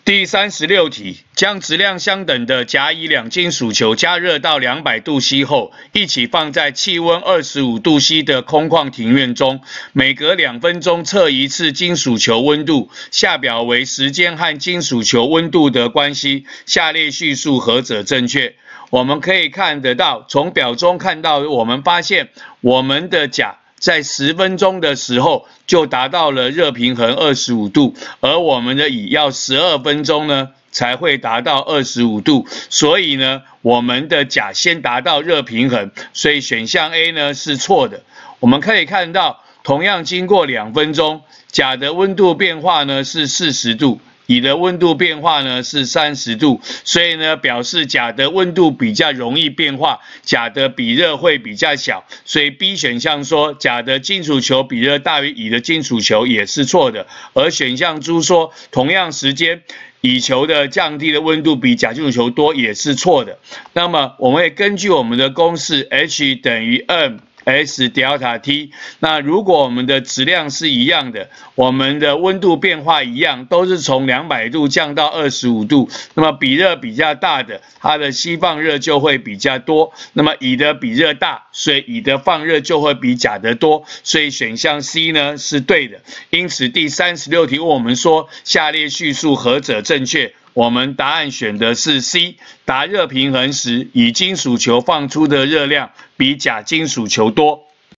第36题，将质量相等的甲乙两金属球加热到200度 C 后，一起放在气温25度 C 的空旷庭院中，每隔2分钟测一次金属球温度。下表为时间和金属球温度的关系，下列叙述何者正确？我们可以看得到，从表中看到，我们发现我们的甲在10分钟的时候就达到了热平衡25度，而我们的乙要12分钟呢才会达到25度，所以呢，我们的甲先达到热平衡，所以选项 A 呢是错的。我们可以看到，同样经过2分钟，甲的温度变化呢是40度。乙的温度变化呢是30度，所以呢表示甲的温度比较容易变化，甲的比热会比较小，所以 B 选项说甲的金属球比热大于乙的金属球也是错的，而选项D说同样时间乙球的降低的温度比甲金属球多也是错的。那么我们会根据我们的公式 H 等于 M。S delta T， 那如果我们的质量是一样的，我们的温度变化一样，都是从200度降到25度，那么比热比较大的，它的吸放热就会比较多。那么乙的比热大，所以乙的放热就会比甲的多，所以选项 C 呢是对的。因此第36题问我们说，下列叙述何者正确？我们答案选的是 C， 达热平衡时，乙金属球放出的热量比甲金属球多。